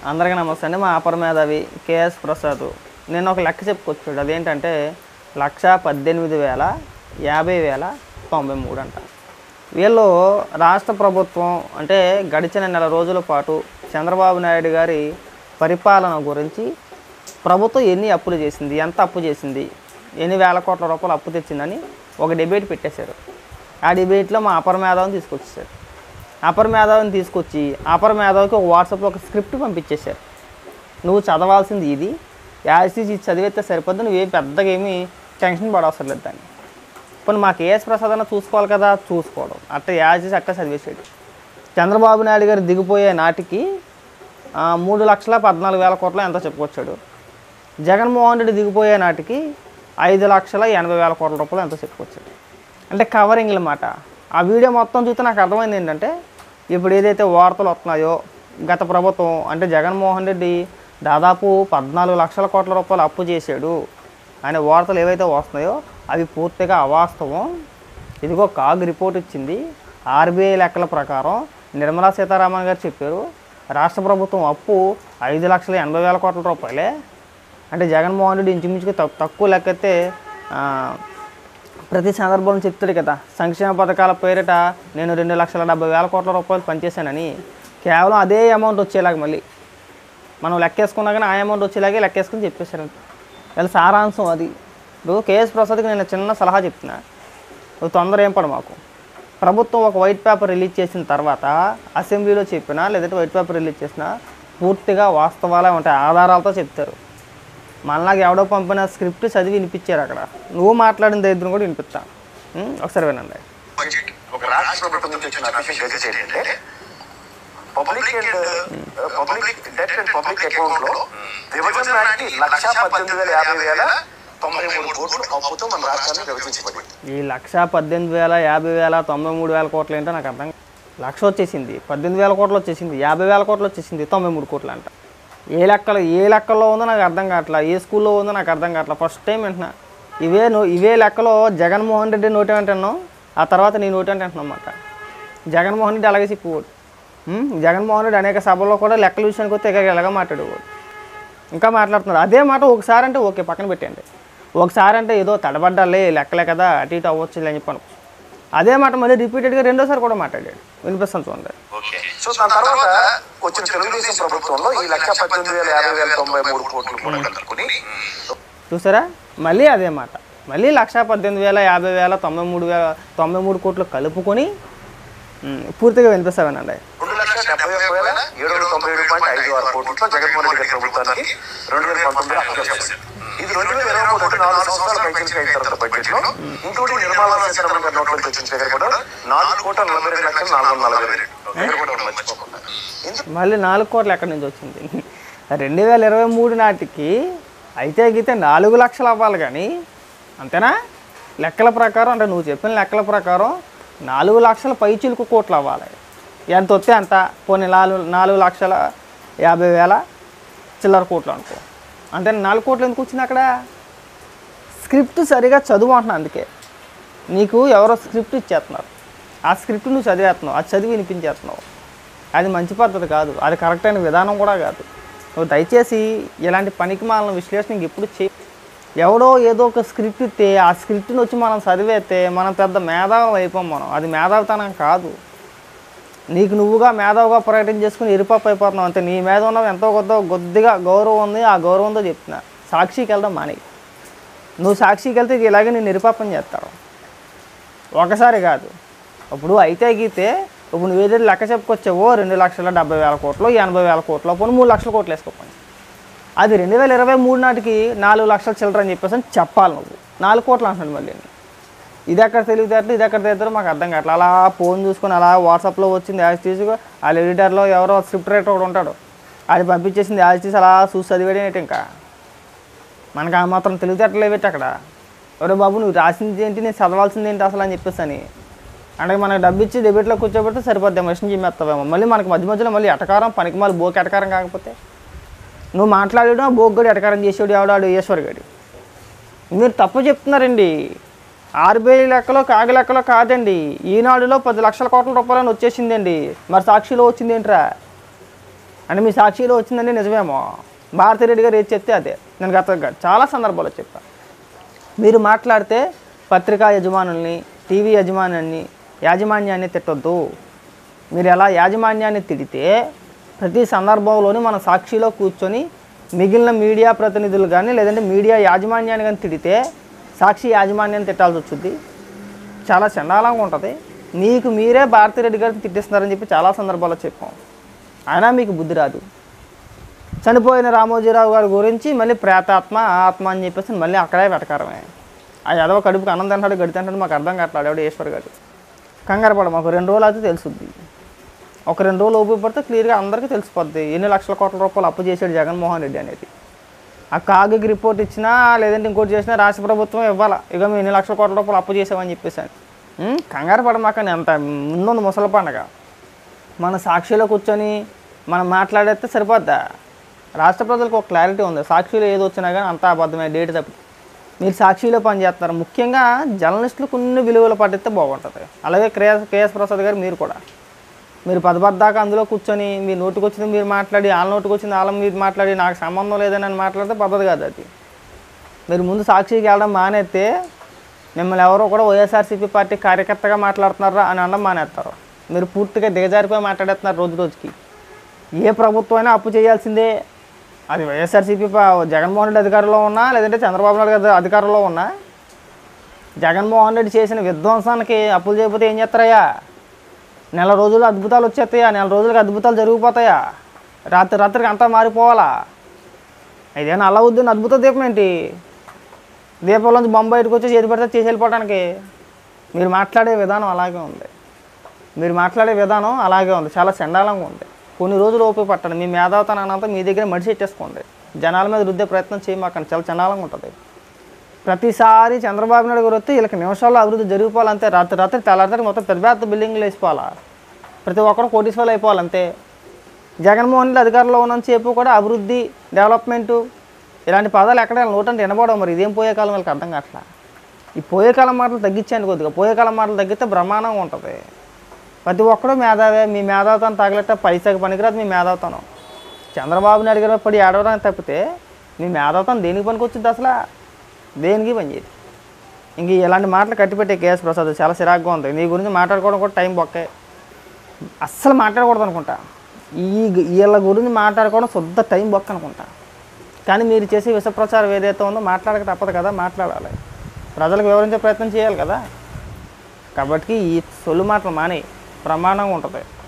అందరికీ నమస్తే అండి. మా అపర మేధావి కేఎస్ ప్రసాద్ నేను ఒక లెక్క చెప్పుకొచ్చాడు. అదేంటంటే 1,18,50,93 అంట. వీళ్ళు రాష్ట్ర ప్రభుత్వం అంటే గడిచిన నెల రోజుల పాటు చంద్రబాబు నాయుడు గారి పరిపాలన గురించి ప్రభుత్వం ఎన్ని అప్పులు చేసింది, ఎంత అప్పు చేసింది, ఎన్ని వేల కోట్ల రూపాయలు అప్పు తెచ్చిందని ఒక డిబేట్ పెట్టేశారు. ఆ డిబేట్లో మా అపర మేధావిని తీసుకొచ్చేసారు. అపర మేధావిని తీసుకొచ్చి అపర మేధావికి ఒక వాట్సాప్లో ఒక స్క్రిప్ట్ పంపించేశారు. నువ్వు చదవాల్సింది ఇది, యాసిస్ చదివేస్తే సరిపోద్ది, నువ్వేం పెద్దగా ఏమీ టెన్షన్ పడవసరం లేదు దాన్ని. ఇప్పుడు మా కేఎస్ ప్రసాద్ అన్న చూసుకోవాలి కదా, చూసుకోవడం అట్ట యాసిస్ అట్ట చదివేసాడు. చంద్రబాబు నాయుడు గారు దిగిపోయే నాటికి 3,14,000 కోట్ల ఎంతో చెప్పుకొచ్చాడు. జగన్మోహన్ రెడ్డి దిగిపోయే నాటికి 5,80,000 కోట్ల రూపాయలు ఎంతో చెప్పుకొచ్చాడు. అంటే కవరింగ్ అన్నమాట. ఆ వీడియో మొత్తం చూస్తే నాకు అర్థమైంది ఏంటంటే, ఇప్పుడు ఏదైతే వార్తలు వస్తున్నాయో గత ప్రభుత్వం అంటే జగన్మోహన్ రెడ్డి దాదాపు 14 లక్షల కోట్ల రూపాయలు అప్పు చేశాడు అనే వార్తలు ఏవైతే వస్తున్నాయో అవి పూర్తిగా అవాస్తవం. ఇదిగో కాగ్ రిపోర్ట్ ఇచ్చింది. ఆర్బీఐ లెక్కల ప్రకారం నిర్మలా సీతారామన్ గారు చెప్పారు, రాష్ట్ర ప్రభుత్వం అప్పు 5,80,000 కోట్ల రూపాయలే. అంటే జగన్మోహన్ రెడ్డి ఇంచుమించుగా తక్కువ లెక్కైతే ప్రతి సందర్భంలో చెప్తాడు కదా, సంక్షేమ పథకాల పేరిట నేను 2,70,000 కోట్ల రూపాయలు పనిచేశానని. కేవలం అదే అమౌంట్ వచ్చేలాగా మళ్ళీ మనం లెక్కేసుకున్నా కానీ ఆ అమౌంట్ వచ్చేలాగే లెక్కేసుకుని చెప్పేశారంట. వీళ్ళ సారాంశం అది. ఇప్పుడు కేఎస్ ప్రసాద్కి నేను చిన్న సలహా చెప్తున్నా, నువ్వు తొందర ఏం పడు మాకు. ప్రభుత్వం ఒక వైట్ పేపర్ రిలీజ్ చేసిన తర్వాత అసెంబ్లీలో చెప్పినా లేదంటే వైట్ పేపర్ రిలీజ్ చేసినా పూర్తిగా వాస్తవాలే ఉంటాయి, ఆధారాలతో చెప్తారు. మనలాగా ఎవడో పంపిన స్క్రిప్ట్ చదివి వినిపించారు. అక్కడ నువ్వు మాట్లాడిన దరిద్రం కూడా వినిపిస్తా. ఒకసారి వినండి. ఒక రాష్ట్ర ప్రభుత్వం నుంచి వచ్చిన అఫీషియల్ గెజెట్ ఏంటంటే public debt and public account లో విభజన నాటికి 1,18,50,93 కోట్లు అప్పుతో మన రాష్ట్రాన్ని విభజించబడింది. ఈ 1,18,50,93 కోట్లు ఏంటో నాకు అర్థం. 1,00,000 వచ్చేసింది, 18,000 కోట్లు వచ్చేసింది, 50,000 కోట్లు వచ్చేసింది, 93 కోట్లు అంట. ఏ లెక్కల్లో ఉందో నాకు అర్థం కావట్లా, ఏ స్కూల్లో ఉందో నాకు అర్థం కావట్లా. ఫస్ట్ టైం వింటున్నా. ఇవే లెక్కలో జగన్మోహన్ రెడ్డి నోటి అంటున్నాం, ఆ తర్వాత నీ నోటి అంటున్నాం అన్నమాట. జగన్మోహన్ రెడ్డి అలాగే చెప్పేవాడు. జగన్మోహన్ రెడ్డి అనేక సభల్లో కూడా లెక్కల విషయానికి వస్తే ఎలాగా మాట్లాడేవాడు. ఇంకా మాట్లాడుతున్నాడు. అదే మాట ఒకసారి అంటే ఓకే పక్కన పెట్టండి, ఒకసారి అంటే ఏదో తడబడ్డాలే లెక్కలే కదా అటు ఇటు అవ్వచ్చు అని చెప్పాను. అదే మాట మళ్ళీ రిపీటెడ్గా రెండోసారి కూడా మాట్లాడాడు. వినిపిస్తాను చూడండి. సో దాని తర్వాత వచ్చిన తెలుగుదేశం ప్రభుత్వంలో ఈ 1,18,50,93 కోట్లు కూడా కలుపుకొని చూసారా, మళ్ళీ అదే మాట, మళ్ళీ 1,18,50,93 కోట్లు కలుపుకొని పూర్తిగా వినిపిస్తామేనండి. 2,71,797.56 కోట్లతో జగన్మోహన్ రెడ్డి గారి ప్రభుత్వానికి 2019 అప్పు చేశారు. ఇది 2023 4 సంవత్సరాల పైకి అయిన తర్వాత బడ్జెట్ లో ఇంక్లూడింగ్ నిర్మలా సీతారామన్ గారి నోట్ల నుంచి వచ్చిన దగ్గర కూడా 4,42,440,000. మళ్ళీ 4 కోట్లు ఎక్కడి నుంచి వచ్చింది? 2023 నాటికి అయితే గీతే 4 లక్షలు అవ్వాలి కానీ, అంతేనా? లెక్కల ప్రకారం అంటే నువ్వు చెప్పిన లెక్కల ప్రకారం 4 లక్షల పైచిలుకు కోట్లు అవ్వాలి. ఎంత వస్తే అంత, పోనీ 4,50,000 చిల్లర కోట్లు అనుకో. అంతే. 4 కోట్లు ఎందుకు వచ్చింది అక్కడ? స్క్రిప్ట్ సరిగా చదువు అంటున్నా. అందుకే నీకు ఎవరో స్క్రిప్ట్ ఇచ్చేస్తున్నారు, ఆ స్క్రిప్ట్ నువ్వు చదివేస్తున్నావు, అది చదివి వినిపించేస్తున్నావు. అది మంచి పద్ధతి కాదు, అది కరెక్ట్ అయిన విధానం కూడా కాదు. నువ్వు దయచేసి ఇలాంటి పనికిమాలిన విశ్లేషణ ఎప్పుడు చేయి. ఎవడో ఏదో ఒక స్క్రిప్ట్ ఇస్తే ఆ స్క్రిప్ట్ని వచ్చి మనం చదివేస్తే మనం పెద్ద మేధావులు అయిపోం. అది మేధావితనం కాదు. నీకు నువ్వుగా మేధావుగా ప్రకటన చేసుకుని ఎరిపప్పు అయిపోతున్నావు అంతే. నీ మీద ఉన్నది ఎంతో కొద్దిగా గౌరవం ఉంది, ఆ గౌరవంతో చెప్తున్నా. సాక్షికి వెళ్ళడం మాని. నువ్వు సాక్షికి వెళ్తే ఇలాగే నేను ఎరిపప్పని చేస్తావు. ఒకసారి కాదు. ఇప్పుడు అయితే గీతే ఇప్పుడు నువ్వు ఏదైతే లెక్క చెప్పుకొచ్చావో 2,70,000 కోట్లు, 80,000 కోట్లు, పోనీ 3 లక్షల కోట్లు వేసుకోపోయి, అది 2023 నాటికి 4 లక్షల చిల్లర అని చెప్పేసి అని చెప్పాలి. నువ్వు 4 కోట్లు అంటున్నాడు. మళ్ళీ ఇది ఎక్కడ తెలివితేటలు, ఇది ఎక్కడ తెలియదు మాకు అర్థం కావట్లేదు. అలా ఫోన్ చూసుకొని అలా వాట్సాప్లో వచ్చింది యాజ్ తీసుకు వాళ్ళ ఎడిటర్లో ఎవరో స్క్రిప్ట్ రైటర్ ఒకటి ఉంటాడు, అది పంపించేసింది యాజ్ తీసి అలా చూసి చదివేడేంటి. ఇంకా మనకు ఆ మాత్రం తెలివితేటలు ఏమిటి అక్కడ? ఎవరో బాబు నువ్వు రాసింది ఏంటి, నేను చదవాల్సింది ఏంటి అసలు అని చెప్పేసి అని అంటే మనకు డబ్బు ఇచ్చి డెబిట్లో కూర్చోబెడితే సరిపోద్ది, మెషిన్ జిమ్మేస్తావేమో. మళ్ళీ మనకు మధ్యలో మళ్ళీ ఎటకారం, పనికి మళ్ళీ బోకి ఎటకారం కాకపోతే నువ్వు మాట్లాడడం బోగ్గడి ఎటకారం చేసేవాడు ఎవడాడు? ఈశ్వర్ గడి. మీరు తప్పు చెప్తున్నారండి. ఆర్బీఐ లెక్కలో కాగి లెక్కలో కాదండి, ఈనాడులో 10 లక్షల కోట్ల రూపాయలని వచ్చేసిందండి. మరి సాక్షిలో వచ్చింది ఏంట్రా? అంటే మీ సాక్షిలో వచ్చిందండి నిజమేమో, భారతిరెడ్డి గారు ఏది చెప్తే అదే. నేను చాలా సందర్భాల్లో చెప్పాను, మీరు మాట్లాడితే పత్రికా యజమానుల్ని, టీవీ యాజమాన్యాన్ని తిట్టొద్దు. మీరు ఎలా యాజమాన్యాన్ని తిడితే ప్రతి సందర్భంలోనూ మన సాక్షిలో కూర్చొని మిగిలిన మీడియా ప్రతినిధులు కానీ లేదంటే మీడియా యాజమాన్యాన్ని కానీ తిడితే సాక్షి యాజమాన్యాన్ని తిట్టాల్సి వచ్చింది. చాలా చండాలంగా ఉంటుంది. మీకు మీరే భారతిరెడ్డి గారిని తిట్టిస్తున్నారని చెప్పి చాలా సందర్భాల్లో చెప్పాం, అయినా మీకు బుద్ధి రాదు. చనిపోయిన రామోజీరావు గారి గురించి మళ్ళీ ప్రేతాత్మ ఆత్మ అని చెప్పేసి మళ్ళీ అక్కడే వెటకారమే. ఆ ఎదవ కడుపుకి అన్నం తింటాడు గడి తింటాడు మాకు అర్థం కావట్లేదు. ఎవడు ఈశ్వర్ గారు కంగారు పడ, మాకు 2 రోజులు అయితే తెలుసుద్ది. ఒక 2 రోజులు ఓపిక పడితే క్లియర్గా అందరికీ తెలిసిపోద్ది ఎన్ని లక్షల కోట్ల రూపాయలు అప్పు చేశాడు జగన్మోహన్ రెడ్డి అనేది. ఆ కాగికి రిపోర్ట్ ఇచ్చినా లేదంటే ఇంకోటి చేసినా రాష్ట్ర ప్రభుత్వం ఇవ్వాలా, ఇక మేము ఎన్ని లక్షల కోట్ల రూపాయలు అప్పు చేసామని చెప్పేసాను. కంగారు పడమాకని అంత ముందుంది ముసలి పండగ. మన సాక్షిలో కూర్చొని మనం మాట్లాడేస్తే సరిపోద్దా? రాష్ట్ర ప్రజలకు ఒక క్లారిటీ ఉంది, సాక్షిలో ఏది వచ్చినా కానీ అంతా అబద్ధమే, డేట్ తప్పి. మీరు సాక్షిలో పనిచేస్తున్నారు. ముఖ్యంగా జర్నలిస్టులు కొన్ని విలువలు పట్టిస్తే బాగుంటుంది. అలాగే కేఎస్ ప్రసాద్ గారు మీరు కూడా, మీరు పదబద్దాకా అందులో కూర్చొని మీ నోటికి వచ్చింది మీరు మాట్లాడి వాళ్ళ నోటికి వచ్చింది వాళ్ళ మీరు మాట్లాడి నాకు సంబంధం లేదని అని మాట్లాడితే పద్ధతి కాదు అది. మీరు ముందు సాక్షికి వెళ్ళడం మానేస్తే మిమ్మల్ని ఎవరో కూడా వైఎస్ఆర్సీపీ పార్టీ కార్యకర్తగా మాట్లాడుతున్నారా అని అనడం మానేస్తారు. మీరు పూర్తిగా దిగజారిపోయి మాట్లాడేస్తున్నారు రోజు రోజుకి. ఏ ప్రభుత్వం అయినా అప్పు చేయాల్సిందే, అది వైఎస్ఆర్సీపీ జగన్మోహన్ రెడ్డి అధికారంలో ఉన్నా లేదంటే చంద్రబాబు నాయుడు గారి అధికారంలో ఉన్నా. జగన్మోహన్ రెడ్డి చేసిన విధ్వంసానికి అప్పులు చేయకపోతే ఏం చేస్తారయ్యా? నెల రోజులు అద్భుతాలు వచ్చేస్తాయా? నెల రోజులకి అద్భుతాలు జరిగిపోతాయా? రాత్రికి అంతా మారిపోవాలా? ఇదేనా అల్లావుద్దీన్ అద్భుత దీపం ఏంటి? దీపంలోంచి బొమ్మ బయటకు వచ్చి చేతి పడితే చేసి వెళ్ళిపోవడానికి. మీరు మాట్లాడే విధానం అలాగే ఉంది, చాలా చండాలంగా ఉంది. కొన్ని రోజులు ఓపిక పట్టండి. మీ మేధావితనాన్నంతా మీ దగ్గర మడిసి పెట్టేసుకోండి. జనాల మీద రుద్దే ప్రయత్నం చేయమాకండి, చాలా చండాలంగా ఉంటుంది. ప్రతిసారి చంద్రబాబు నాయుడు గారు వస్తే వీళ్ళకి నిమిషాల్లో అభివృద్ధి జరిగిపోవాలంతే. రాత్రి తెల్లారితే మొత్తం పెద్ద బిల్డింగ్లు వేసిపోవాలా, ప్రతి ఒక్కరు కోటీశ్వరులు అయిపోవాలంతే. జగన్మోహన్ రెడ్డి అధికారంలో ఉన్నంతసేపు కూడా అభివృద్ధి, డెవలప్మెంటు ఇలాంటి పదాలు ఎక్కడ నోటంటే వినబడవు. మరి ఇదేం పోయే కాలం వీళ్ళకి అర్థం కావట్లా. ఈ పోయే కాలం మాటలు తగ్గించండి కొద్దిగా. పోయే కాలం మాటలు తగ్గితే బ్రహ్మాండంగా ఉంటుంది. ప్రతి ఒక్కడూ మేధావే. మీ మేధావితనం తగలట పైసకి పనికిరాదు మీ మేధావితనం. చంద్రబాబు నాయుడు గారు పడి ఏడవడానికి తప్పితే మీ మేధావితనం దేనికి పనికి వచ్చింది? అసలు దేనికి పని చేయదు. ఇంక ఇలాంటి మాటలు కట్టిపెట్టే కేఎస్ ప్రసాద్ చాలా చిరాగ్గా ఉంది. నీ గురించి మాట్లాడుకోవడం కూడా టైం బొక్కే, అస్సలు మాట్లాడకూడదు అనుకుంటా. వీళ్ళ గురించి మాట్లాడుకోవడం శుద్ధ టైం బొక్క అనుకుంటా. కానీ మీరు చేసే విషప్రచారం ఏదైతే ఉందో మాట్లాడక తప్పదు కదా, మాట్లాడాలి. ప్రజలకు వివరించే ప్రయత్నం చేయాలి కదా. కాబట్టి ఈ సొల్లు మాటలు మాని బ్రహ్మాండంగా ఉంటుంది.